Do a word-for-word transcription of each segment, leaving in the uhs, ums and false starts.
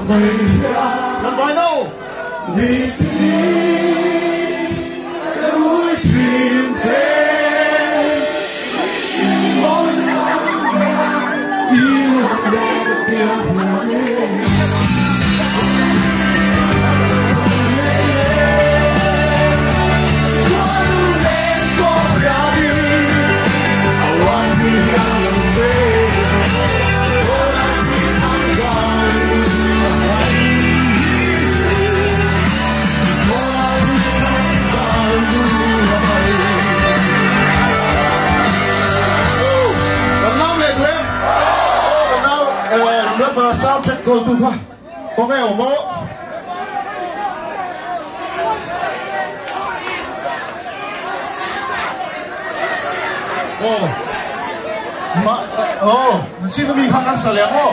Lần voi đâu và sao trận cầu thủ thôi có nghe ủng hộ ồ mà ồ xin mình khang ăn sả lém ồ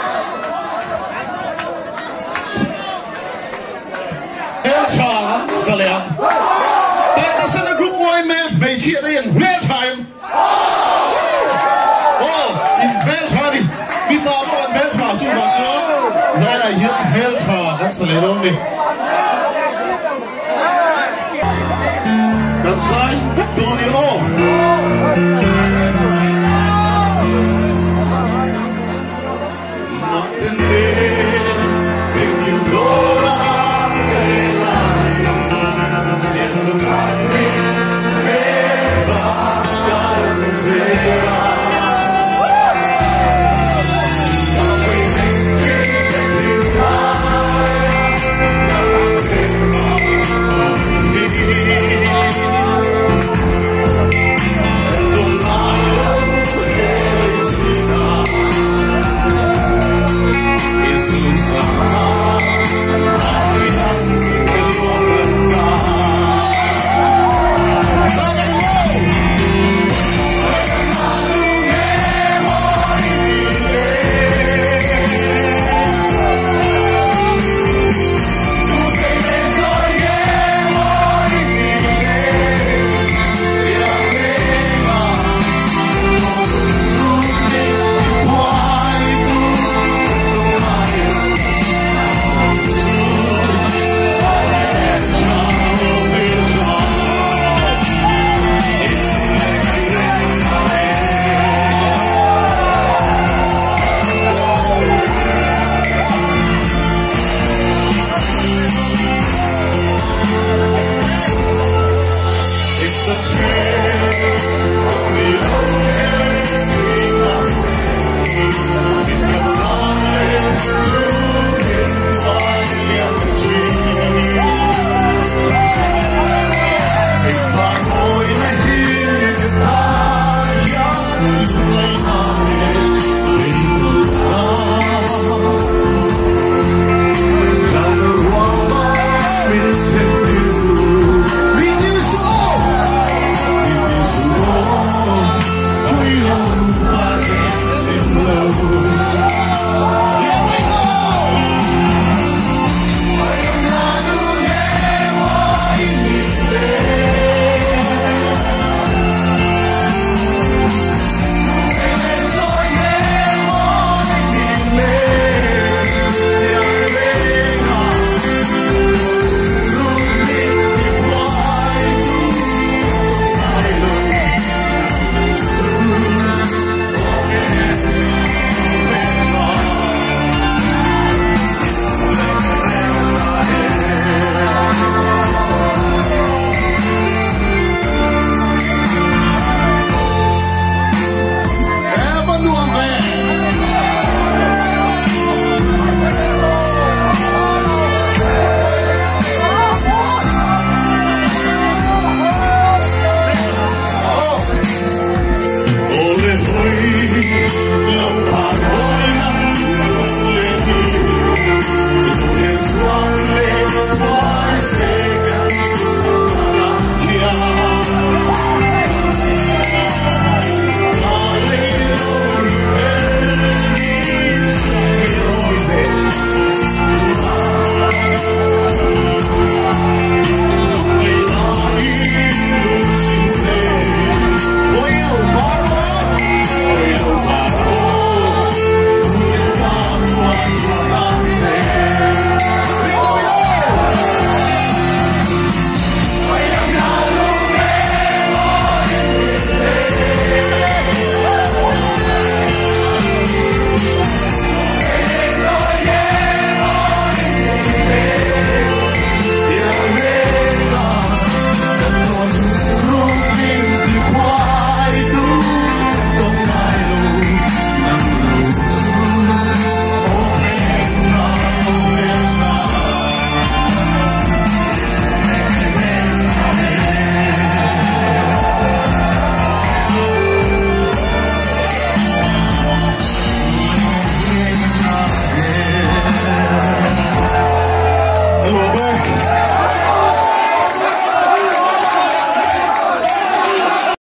em chả sả lém tại ta sẽ là group boy man mấy chị đây in real time ồ in real time đi vào con real time chứ mà chứ giờ này hiện real time ăn sả lém đâu đi Kansai Victoria